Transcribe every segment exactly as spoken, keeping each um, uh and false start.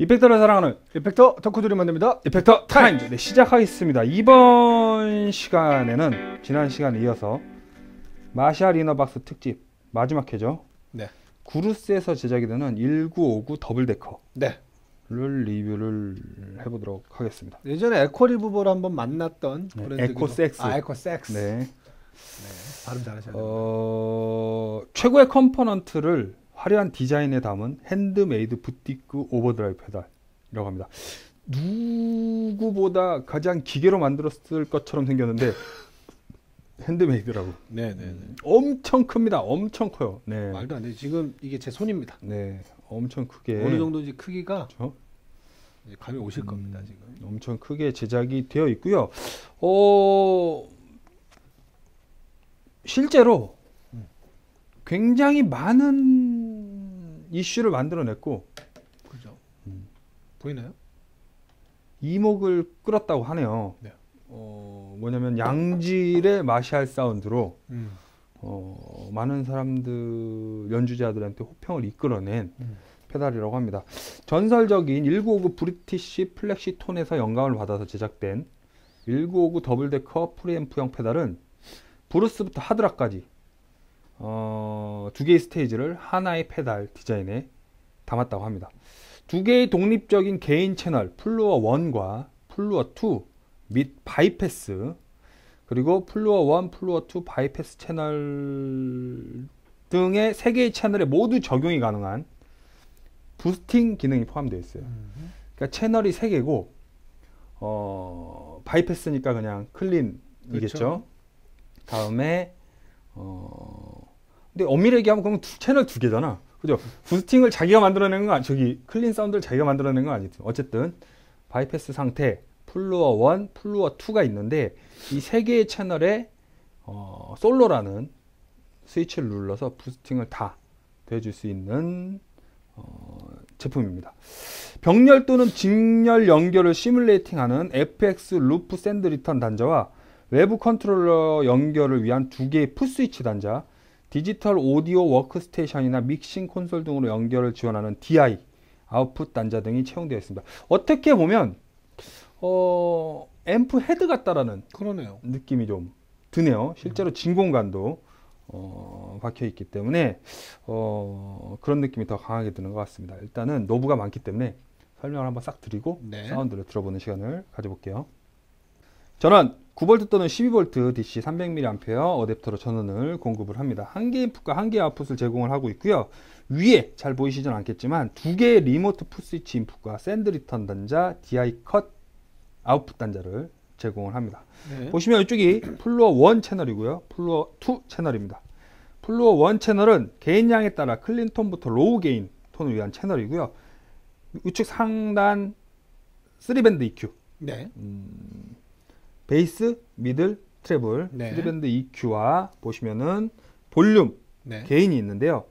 이펙터를 사랑하는 이펙터 덕후들이 만듭니다. 이펙터 타임즈. 네, 시작하겠습니다. 이번 시간에는 지난 시간에 이어서 마샬 이너박스 특집 마지막 회죠. 네. 구루스에서 제작이 되는 천구백오십구 더블데커를 네. 리뷰를 해보도록 하겠습니다. 예전에 에코리부버를 한번 만났던 네, 브랜드기도. 에코섹스. 아, 에코섹스. 네. 네. 발음 잘하셔야 돼요. 어, 최고의 컴포넌트를 화려한 디자인에 담은 핸드메이드 부티크 오버드라이브 페달이라고 합니다. 누구보다 가장 기계로 만들었을 것처럼 생겼는데 핸드메이드라고. 네네네. 음, 엄청 큽니다. 엄청 커요. 네. 말도 안 돼. 지금 이게 제 손입니다. 네, 엄청 크게. 어느 정도인지 크기가 그렇죠? 이제 감이 오실 음, 겁니다. 지금. 엄청 크게 제작이 되어 있고요. 어, 실제로 음. 굉장히 많은 이슈를 만들어냈고 그죠. 음. 보이나요? 이목을 끌었다고 하네요. 네. 어, 뭐냐면 양질의 마샬 사운드로 음. 어, 많은 사람들 연주자들한테 호평을 이끌어낸 음. 페달이라고 합니다. 전설적인 천구백오십구 브리티시 플렉시 톤에서 영감을 받아서 제작된 천구백오십구 더블데커 프리앰프형 페달은 브루스부터 하드락까지 어, 두 개의 스테이지를 하나의 페달 디자인에 담았다고 합니다. 두 개의 독립적인 개인 채널 플루어 일과 플루어 이 및 바이패스, 그리고 플루어 일, 플루어 이 바이패스 채널 등의 세 개의 채널에 모두 적용이 가능한 부스팅 기능이 포함되어 있어요. 음. 그러니까 채널이 세 개고 어, 바이패스니까 그냥 클린이겠죠. 그렇죠. 다음에 어, 근데 엄밀히 얘기하면 그럼 두, 채널 두 개잖아. 그죠? 부스팅을 자기가 만들어낸 건 아니, 저기 클린 사운드를 자기가 만들어낸 건 아니죠. 어쨌든 바이패스 상태 플루어 일, 플루어 이가 있는데 이 세 개의 채널에 어, 솔로라는 스위치를 눌러서 부스팅을 다 대줄 수 있는 어, 제품입니다. 병렬 또는 직렬 연결을 시뮬레이팅하는 에프엑스 루프 샌드 리턴 단자와 외부 컨트롤러 연결을 위한 두 개의 풋스위치 단자, 디지털 오디오 워크스테이션이나 믹싱 콘솔 등으로 연결을 지원하는 디아이 아웃풋 단자 등이 채용되어 있습니다. 어떻게 보면 어, 앰프 헤드 같다라는 그러네요. 느낌이 좀 드네요. 실제로 진 공간도 어, 박혀 있기 때문에 어, 그런 느낌이 더 강하게 드는 것 같습니다. 일단은 노브가 많기 때문에 설명을 한번 싹 드리고 네. 사운드를 들어보는 시간을 가져볼게요. 전원 구 볼트 또는 십이 볼트 디씨 삼백 밀리앰피어 어댑터로 전원을 공급을 합니다. 한 개의 인풋과 한 개의 아웃풋을 제공을 하고 있고요. 위에 잘 보이시진 않겠지만 두 개의 리모트 풋스위치 인풋과 샌드 리턴 단자, 디아이 컷 아웃풋 단자를 제공을 합니다. 네. 보시면 이쪽이 플루어 일 채널이고요. 플루어 이 채널입니다. 플루어 일 채널은 개인량에 따라 클린 톤부터 로우 게인 톤을 위한 채널이고요. 우측 상단 쓰리 밴드 이큐, 네. 음, 베이스, 미들, 트래블, 네. 쓰리 밴드 이큐와 보시면은 볼륨, 네. 게인이 있는데요.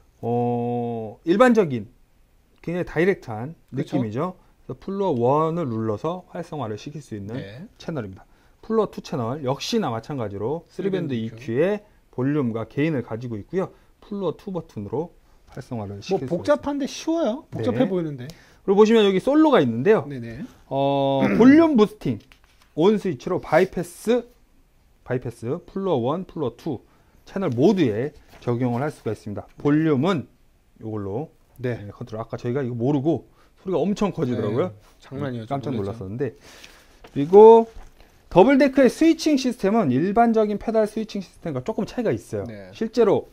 어, 일반적인 굉장히 다이렉트한 그쵸? 느낌이죠. 그래서 플루어 일을 눌러서 활성화를 시킬 수 있는 네. 채널입니다. 플루어 이 채널 역시나 마찬가지로 쓰리 밴드 쓰리 밴드 이큐의 볼륨과 게인을 가지고 있고요. 플루어 이 버튼으로 활성화를 시킬 뭐 수 있습니다. 복잡한데 쉬워요. 복잡해 네. 보이는데. 그리고 보시면 여기 솔로가 있는데요. 네네. 어, 볼륨 부스팅 온 스위치로 바이패스, 바이패스, 플루어 일, 플루어 이 채널 모두에 적용을 할 수가 있습니다. 볼륨은 이걸로 네. 네, 컨트롤. 아까 저희가 이거 모르고 소리가 엄청 커지더라고요. 네. 장난이에요. 깜짝 놀랐죠. 놀랐었는데. 그리고 더블데크의 스위칭 시스템은 일반적인 페달 스위칭 시스템과 조금 차이가 있어요. 네. 실제로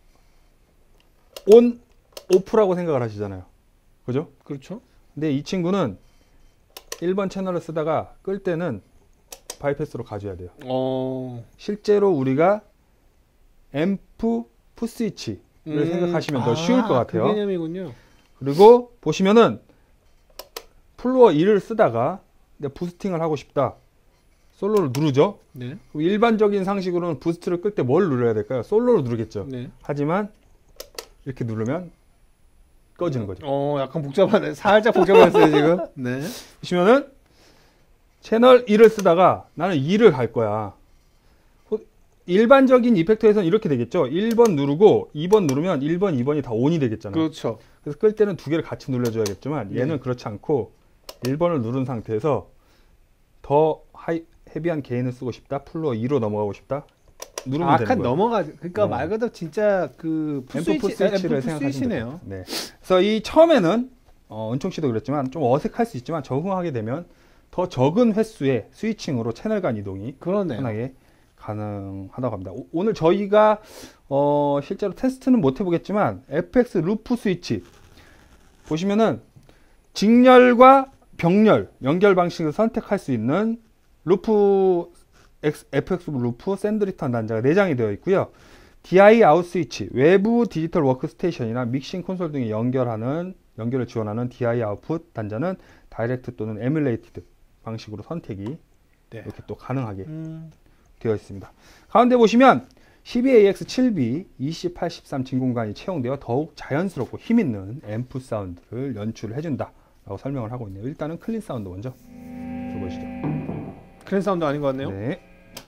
온, 오프라고 생각을 하시잖아요. 그죠? 그렇죠. 근데 이 친구는 일 번 채널을 쓰다가 끌 때는 바이패스로 가져야 돼요. 어. 실제로 우리가 앰프 풋스위치를 음. 생각하시면 더 아, 쉬울 것 같아요. 그 개념이군요. 그리고 보시면은 플루어 일을 쓰다가 내가 부스팅을 하고 싶다. 솔로를 누르죠. 네. 그럼 일반적인 상식으로는 부스트를 끌 때 뭘 눌러야 될까요? 솔로를 누르겠죠. 네. 하지만 이렇게 누르면 꺼지는 거죠. 어, 약간 복잡하네. 살짝 복잡했어요, 지금. 네. 보시면은 채널 일을 쓰다가 나는 이를 갈 거야. 일반적인 이펙터에서는 이렇게 되겠죠. 일 번 누르고 이 번 누르면 일 번, 이 번이 다 온이 되겠잖아요. 그렇죠. 그래서 끌 때는 두 개를 같이 눌러줘야겠지만 얘는 네. 그렇지 않고 일 번을 누른 상태에서 더 하이, 헤비한 게인을 쓰고 싶다. 풀로 이로 넘어가고 싶다. 누르면 아, 되는 약간 거예요. 넘어가. 그러니까 어. 말 그대로 진짜 그 앰프 풀 스위치를 생각하시면 스위치네요. 돼요. 네. 그래서 이 처음에는 어, 은총 씨도 그랬지만 좀 어색할 수 있지만 적응하게 되면 더 적은 횟수의 스위칭으로 채널 간 이동이 그러네요. 편하게 가능하다고 합니다. 오, 오늘 저희가 어, 실제로 테스트는 못 해보겠지만 에프엑스 루프 스위치 보시면은 직렬과 병렬 연결 방식을 선택할 수 있는 루프 에프엑스 루프 샌드리턴 단자가 내장이 되어 있고요. 디아이 아웃 스위치 외부 디지털 워크스테이션이나 믹싱 콘솔 등에 연결하는 연결을 지원하는 디아이 아웃풋 단자는 다이렉트 또는 에뮬레이티드 방식으로 선택이 네. 이렇게 또 가능하게 음. 되어 있습니다. 가운데 보시면 씨비에이엑스 칠 비 이십 팔십삼 진 공간이 채용되어 더욱 자연스럽고 힘있는 앰프 사운드를 연출을 해준다 라고 설명을 하고 있네요. 일단은 클린 사운드 먼저 들어보시죠. 클린 사운드 아닌 것 같네요. 네.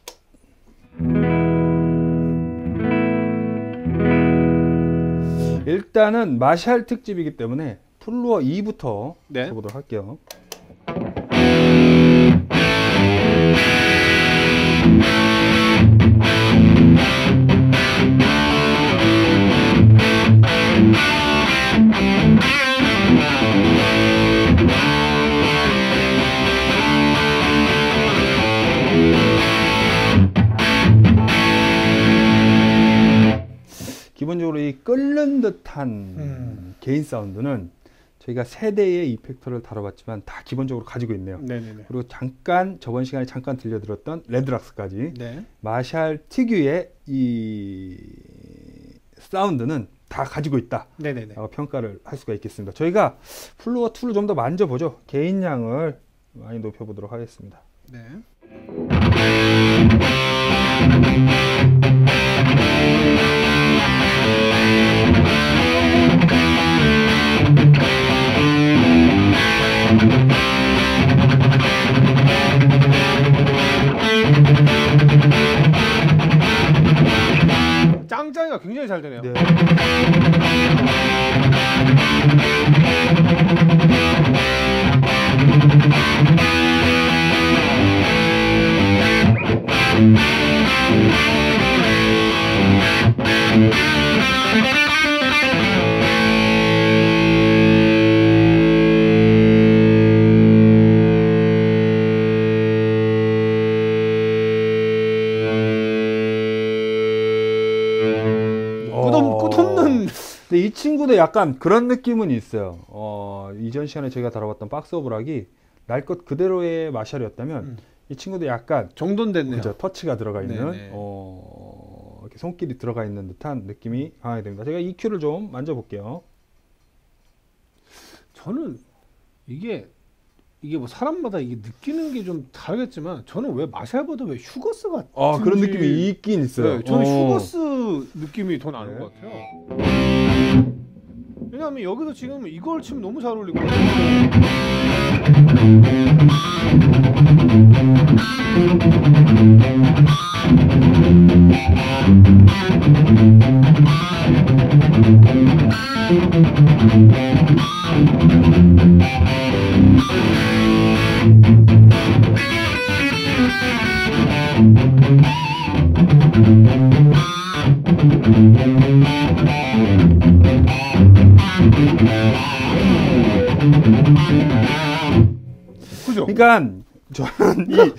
일단은 마샬 특집이기 때문에 플루어 이부터 네. 해보도록 할게요. 기본적으로 이 끓는 듯한 음. 개인 사운드는 저희가 세 대의 이펙터를 다뤄봤지만 다 기본적으로 가지고 있네요. 네네네. 그리고 잠깐 저번 시간에 잠깐 들려드렸던 레드락스까지 네. 마샬 특유의 이 사운드는 다 가지고 있다 네네네. 라고 평가를 할 수가 있겠습니다. 저희가 플루어 이를 좀 더 만져보죠. 게인량을 많이 높여보도록 하겠습니다. 네. 짱짱이가 굉장히 잘 되네요. 네. 끝없, 끝없는. 근데 이 친구도 약간 그런 느낌은 있어요. 어, 이전 시간에 저희가 다뤄봤던 박스 오브 락이 날 것 그대로의 마샬이었다면 음. 이 친구도 약간 정돈됐네요. 그죠, 터치가 들어가 있는 네네. 어, 이렇게 손길이 들어가 있는 듯한 느낌이 강하게 됩니다. 제가 이큐를 좀 만져볼게요. 저는 이게 이게 뭐 사람마다 이게 느끼는 게 좀 다르겠지만 저는 왜 마샬보다 왜 휴거스 같은 아 그런 느낌이 있긴 있어요. 네, 저는 어. 휴거스 느낌이 더 나는 네. 것 같아요. 왜냐하면 여기서 지금 이걸 치면 너무 잘 어울리고 그죠? 그러니까 저는 이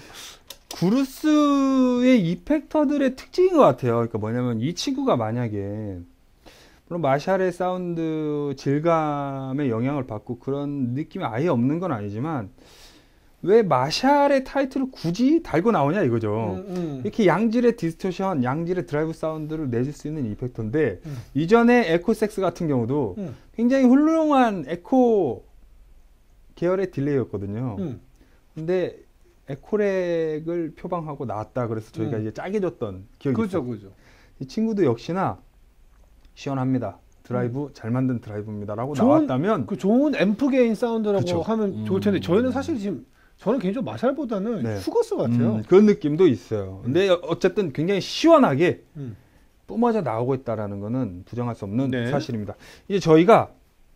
구루스의 이펙터들의 특징인 것 같아요. 그러니까 뭐냐면 이 친구가 만약에 물론 마샬의 사운드 질감에 영향을 받고 그런 느낌이 아예 없는 건 아니지만 왜 마샬의 타이틀을 굳이 달고 나오냐 이거죠. 음, 음. 이렇게 양질의 디스토션, 양질의 드라이브 사운드를 내줄 수 있는 이펙터인데 음. 이전에 에코섹스 같은 경우도 음. 굉장히 훌륭한 에코 계열의 딜레이였거든요. 음. 근데 에코렉을 표방하고 나왔다 그래서 저희가 음. 이제 짜게 줬던 기억이 그죠, 있어요. 그죠. 이 친구도 역시나 시원합니다. 드라이브 잘 만든 드라이브입니다라고 좋은- 나왔다면 그 좋은 앰프 게인 사운드라고 그쵸. 하면 음. 좋을 텐데 저희는 사실 지금 저는 개인적으로 마샬보다는 네. 후거스 같아요. 음, 그런 느낌도 있어요. 근데 어쨌든 굉장히 시원하게 음. 뿜어져 나오고 있다라는 거는 부정할 수 없는 네. 사실입니다. 이제 저희가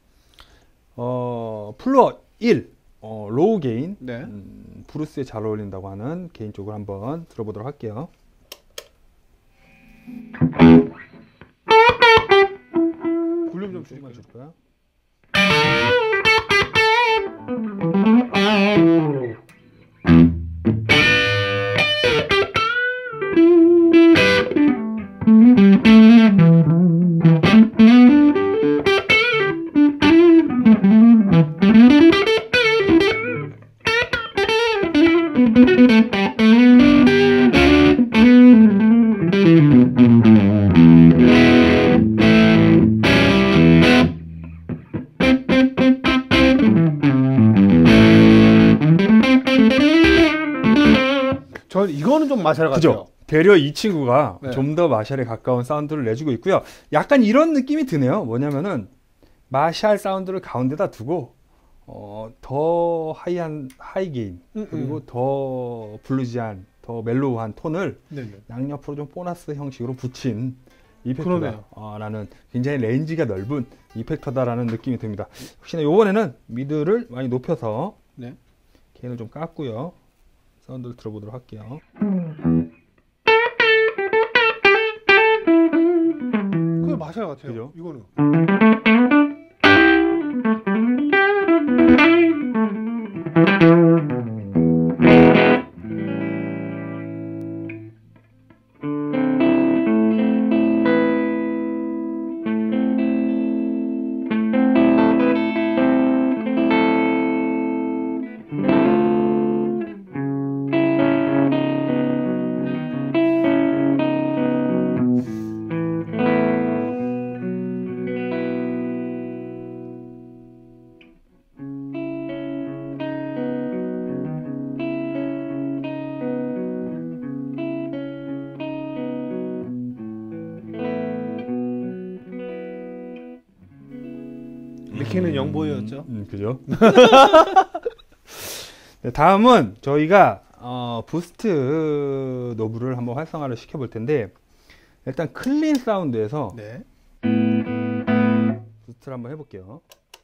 어, 플로어 일 어, 로우 게인 네. 음, 브루스에 잘 어울린다고 하는 개인적으로 한번 들어보도록 할게요. 볼륨 좀 조금만 줄일까요? 줄일까요? 전 이거는 좀 마샬 같아요. 그죠? 되려 이 친구가 네. 좀 더 마샬에 가까운 사운드를 내주고 있고요. 약간 이런 느낌이 드네요. 뭐냐면은 마샬 사운드를 가운데다 두고 어, 더 하이한 하이 게인 음, 그리고 음. 더 블루지한 더 멜로우한 톤을 네네. 양옆으로 좀 보너스 형식으로 붙인 그러네요. 이펙터다라는 굉장히 레인지가 넓은 이펙터다라는 느낌이 듭니다. 혹시나 이번에는 미드를 많이 높여서 네. 게인을 좀 깎고요. 사운드를 들어보도록 할게요. 그게 마샬 같아요. 그죠? 이거는. 리키는 영보였죠. 음, 그죠? 네, 다음은 저희가 어, 부스트 노브를 한번 활성화를 시켜볼 텐데 일단 클린 사운드에서 네. 부스트를 한번 해볼게요.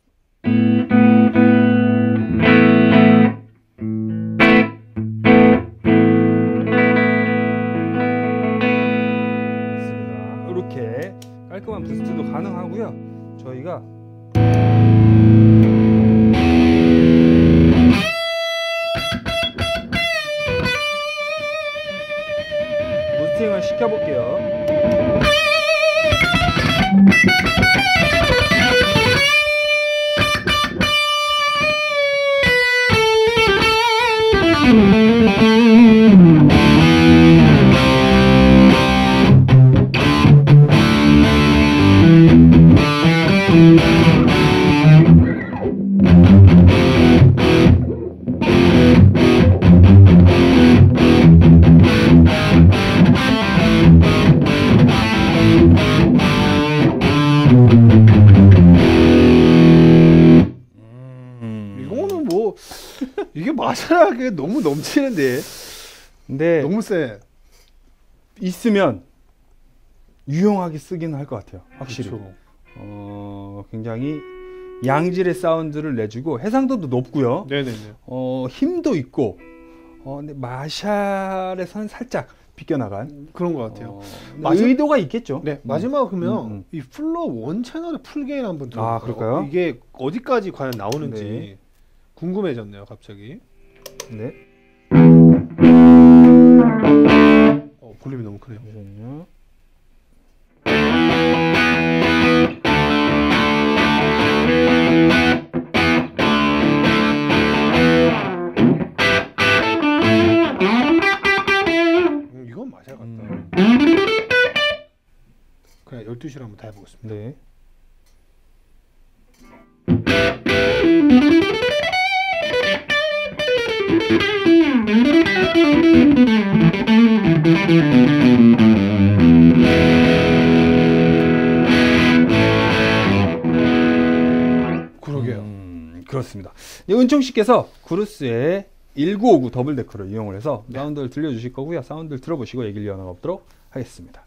좋습니다. 이렇게 깔끔한 부스트도 가능하고요. 저희가 부스팅을 시켜볼게요. 이거는 뭐 이게 마샬하게 너무 넘치는데 근데 너무 세. 있으면 유용하게 쓰기는 할 것 같아요. 확실히. 그쵸. 어, 굉장히 양질의 사운드를 내주고 해상도도 높고요. 네네네. 어, 힘도 있고. 어, 근데 마샬에서는 살짝 비껴나간 그런 것 같아요. 어, 마지막- 의도가 있겠죠. 네, 마지막 그러면 음, 음. 이 플러 원 채널의 풀게인 한번 들어볼까요? 아, 그럴까요? 이게 어디까지 과연 나오는지 네. 궁금해졌네요, 갑자기. 네. 어, 볼륨이 너무 크네요. 잠시만요. 음, 이건 마샬 같다. 음. 그냥 열두 시로 한번 다 해보겠습니다. 네. 그러게요. 음, 그렇습니다. 네, 은총 씨께서 구루스의 일구오구 더블 데커를 이용을 해서 사운드를 들려주실 거고요. 사운드를 들어보시고 얘기를 이어나가도록 하겠습니다.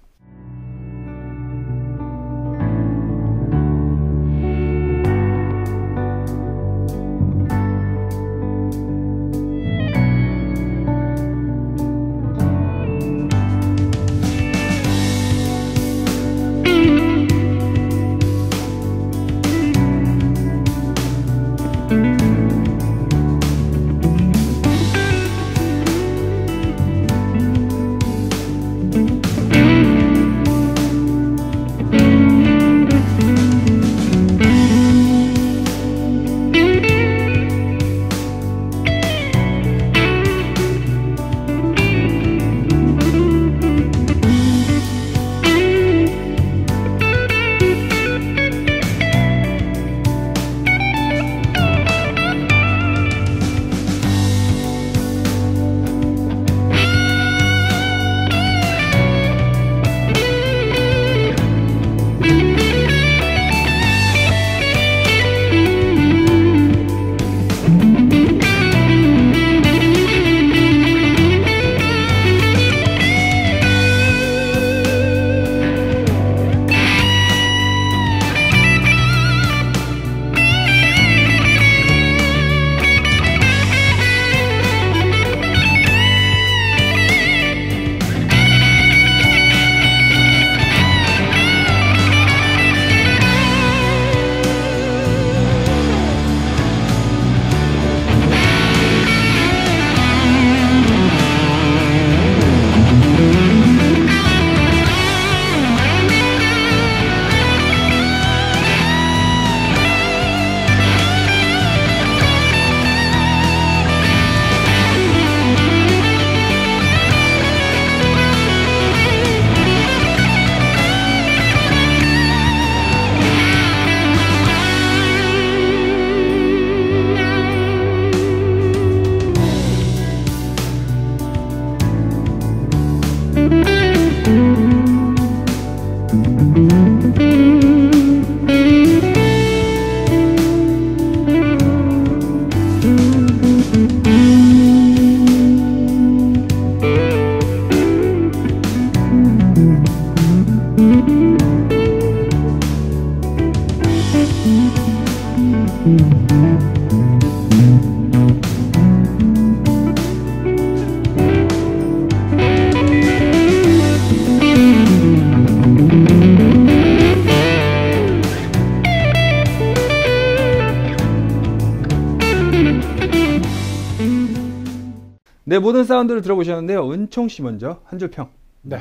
네, 모든 사운드를 들어보셨는데요. 은총씨 먼저 한 줄 평. 네.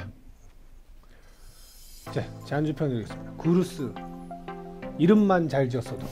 자, 제 한 줄 평 드리겠습니다. 구루스 이름만 잘 지었어도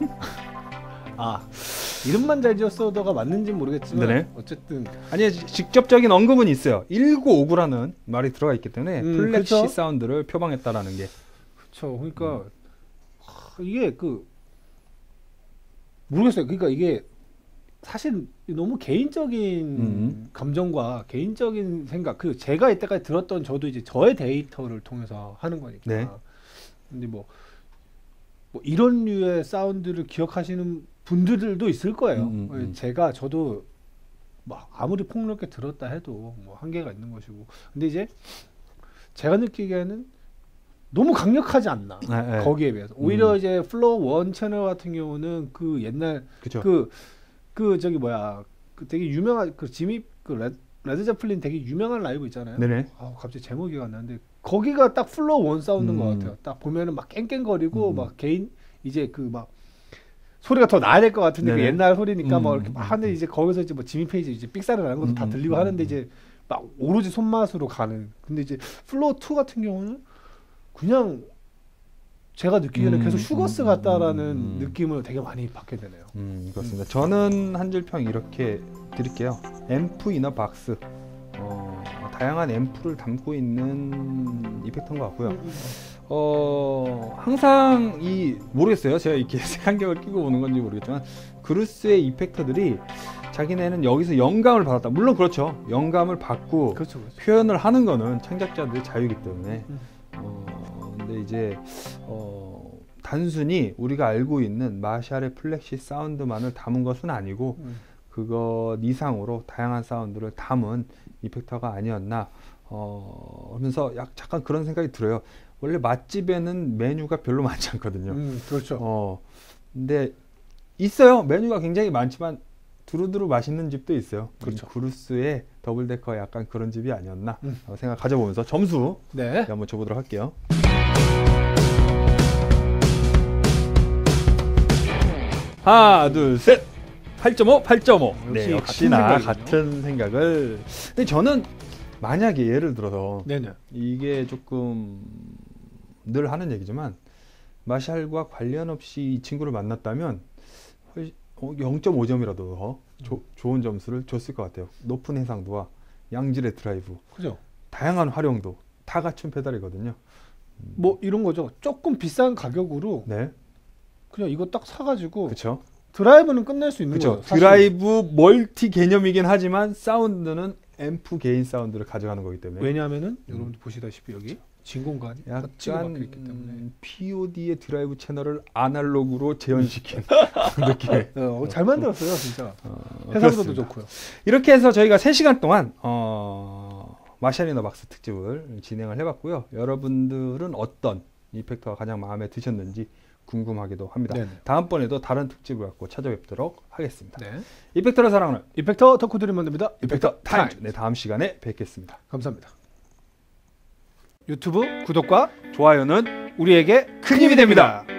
아 이름만 잘 지었어도가 맞는지 모르겠지만 네네. 어쨌든 아니 직접적인 언급은 있어요. 일구오구라는 말이 들어가 있기 때문에 음, 플렉시 그쵸? 사운드를 표방했다라는 게. 그렇죠. 그러니까 하, 이게 그 모르겠어요. 그러니까 이게 사실 너무 개인적인 음. 감정과 개인적인 생각, 그 제가 이때까지 들었던 저도 이제 저의 데이터를 통해서 하는 거니까. 네. 근데 뭐, 뭐 이런 류의 사운드를 기억하시는 분들도 있을 거예요. 음, 음, 음. 제가 저도 막 아무리 폭넓게 들었다 해도 뭐 한계가 있는 것이고. 근데 이제 제가 느끼기에는 너무 강력하지 않나. 네, 네. 거기에 비해서. 오히려 음. 이제 플로어 원 채널 같은 경우는 그 옛날 그죠. 그 그 저기 뭐야 그 되게 유명한 그 지미 그 레드, 레드 제플린 되게 유명한 라이브 있잖아요. 네네. 아 갑자기 제목이 기억 안 나는데 거기가 딱 플로어 원 사운드인 음. 것 같아요. 딱 보면은 막 깽깽거리고 음. 막 개인 이제 그 막 소리가 더 나야 될 것 같은데 그 네네. 옛날 소리니까 음. 막 이렇게 막 하는데 이제 거기서 이제 뭐 지미 페이지 이제 삑사리 나는 것도 다 음. 들리고 음. 하는데 이제 막 오로지 손맛으로 가는. 근데 이제 플로어 투 같은 경우는 그냥 제가 느끼기에는 음, 계속 슈거스 음, 같다라는 음. 느낌을 되게 많이 받게 되네요. 음, 그렇습니다. 저는 한 줄 평 이렇게 드릴게요. 앰프 이너 박스. 어, 다양한 앰프를 담고 있는 이펙터인 것 같고요. 어, 항상 이 모르겠어요. 제가 이렇게 색안경을 끼고 보는 건지 모르겠지만 그루스의 이펙터들이 자기네는 여기서 영감을 받았다. 물론 그렇죠. 영감을 받고 그렇죠, 그렇죠. 표현을 하는 거는 창작자들의 자유이기 때문에 음. 어, 근데 이제 어, 단순히 우리가 알고 있는 마샬의 플렉시 사운드만을 담은 것은 아니고 음. 그것 이상으로 다양한 사운드를 담은 이펙터가 아니었나 어, 하면서 약 잠깐 그런 생각이 들어요. 원래 맛집에는 메뉴가 별로 많지 않거든요. 음, 그렇죠. 어, 근데 있어요. 메뉴가 굉장히 많지만 두루두루 맛있는 집도 있어요. 그렇죠. 구루스의 더블데커 약간 그런 집이 아니었나 음. 생각 가져보면서 점수 네. 한번 줘보도록 할게요. 하나, 둘, 셋. 팔 점 오, 팔 점 오. 역시 네, 역시나 같은 같은 생각을. 근데 저는 만약에 예를 들어서 네네. 이게 조금 늘 하는 얘기지만 마샬과 관련 없이 이 친구를 만났다면 영 점 오 점이라도 더 조, 좋은 점수를 줬을 것 같아요. 높은 해상도와 양질의 드라이브, 그죠. 다양한 활용도 다 갖춘 페달이거든요. 뭐 이런 거죠. 조금 비싼 가격으로 네, 그냥 이거 딱 사가지고 그렇죠. 드라이브는 끝낼 수 있는 그렇죠. 거예요. 사실. 드라이브 멀티 개념이긴 하지만 사운드는 앰프 개인 사운드를 가져가는 거기 때문에 왜냐하면은 음. 여러분들 보시다시피 여기 진 공간이 약간 박혀 있기 때문에 음, 피오디의 드라이브 채널을 아날로그로 재현시킨 느낌. 어, 잘 만들었어요, 진짜. 어, 해상도도 그렇습니다. 좋고요. 이렇게 해서 저희가 세 시간 동안 어, 마샬 이너박스 특집을 진행을 해봤고요. 여러분들은 어떤 이펙터가 가장 마음에 드셨는지 궁금하기도 합니다. 네네. 다음번에도 다른 특집을 갖고 찾아뵙도록 하겠습니다. 네. 이펙터를 사랑하는 이펙터 덕후들이 만듭니다. 이펙터 타임즈. 네, 다음 시간에 뵙겠습니다. 감사합니다. 유튜브 구독과 좋아요는 우리에게 큰 힘이 됩니다.